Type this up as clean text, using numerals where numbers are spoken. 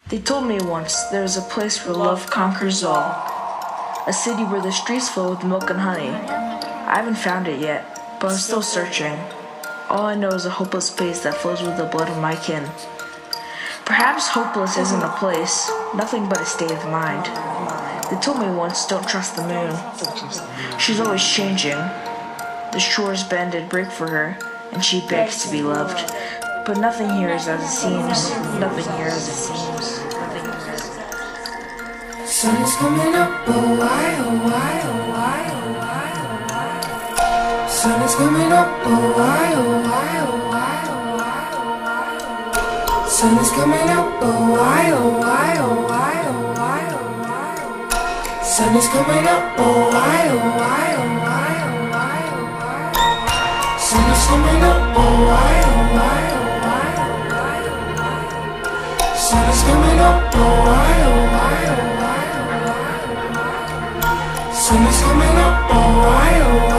They told me once there is a place where love conquers all. A city where the streets flow with milk and honey. I haven't found it yet, but I'm still searching. All I know is a hopeless place that flows with the blood of my kin. Perhaps hopeless isn't a place, nothing but a state of mind. They told me once, don't trust the moon. She's always changing. The shores bend and break for her, and she begs to be loved. But nothing here is as it seems. Nothing here as it seems. Sun is coming up, oh why, oh why, oh why, oh why, oh why. Sun is coming up, oh why, oh why, oh why, oh why, oh why. Sun is coming up, oh why, oh why, oh why, oh why, oh why. Sun is coming up, oh why, oh why, oh why, oh why, oh why. Sun is coming up, oh why, oh why, oh why, oh why, oh why. Sun is coming up, oh why, oh why, oh why, oh why. Sun is coming up, oh why, oh why.